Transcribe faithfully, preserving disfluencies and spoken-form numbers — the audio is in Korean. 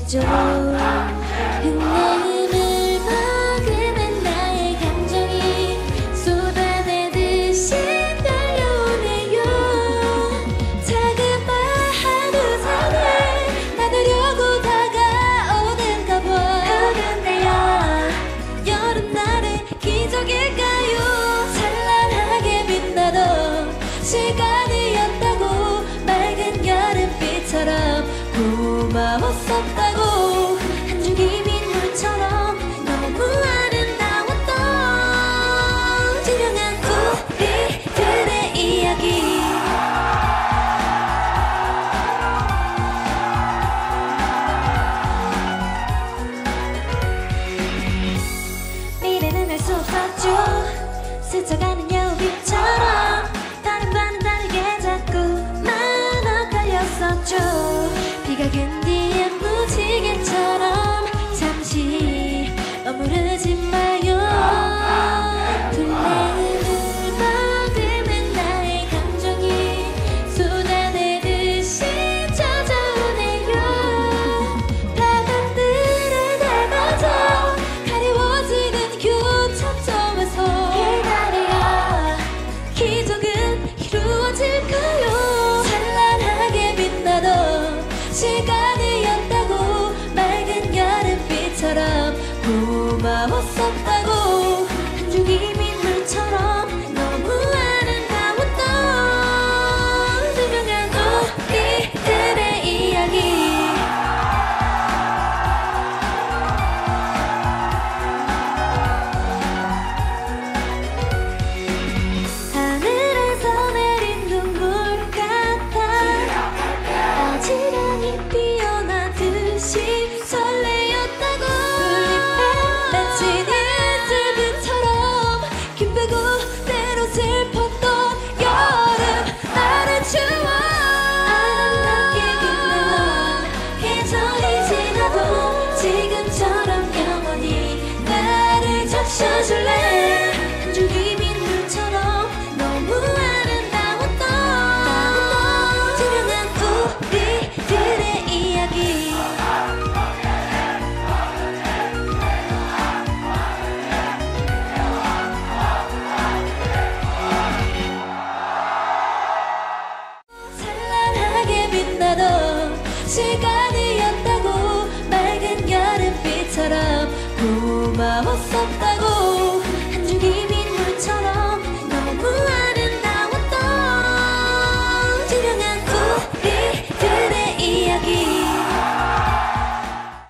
있었죠. 흙내음을 머금은 나의 감정이 쏟아내듯이 달려오네요. 작은 말 하루 사이에 나누려고 다가오는가 봐. 그런데요, 여름날의 기적일까요? 찬란하게 빛나던 시간이었다고. 맑은 여름빛처럼 고마웠었다고. 한 줄기 민물처럼 너무 아름다웠던 투명한 우리들의 이야기. 미래는 알 수 없었죠. 스쳐가는 여우빛처럼 다른 밤은 다르게 자꾸만 엇갈렸었죠. 비가 근 뒤에 무지개처럼 잠시 머무르지 마요. 불내음을 머금은 나의 감정이 쏟아내듯이 젖어오네요. 바람들을 닮아서 가려워지는 교차점에서 기다려. 기적은 이루어질까요? 찬란하게 빛나던 시간이었다고. 맑은 여름빛처럼 고마웠었다고. 한 줄기 민물처럼 너무 아름다웠던 투명한 우리들의 이야기. 하늘에서 내린 눈물 같아 어지러니 피어나듯이 설레었다고. 마치 네스브처럼 기쁘고 때로 슬펐던 여름 나를 추워. 아름답게 빛나던 계절이 지나도 지금처럼 영원히 나를 적셔줄래. 한 줄기 민물처럼 너무 아름다웠던 투명한 우리들의 이야기. 찬란하게 빛나던 시간이었다고. 맑은 여름빛처럼 고마웠었다.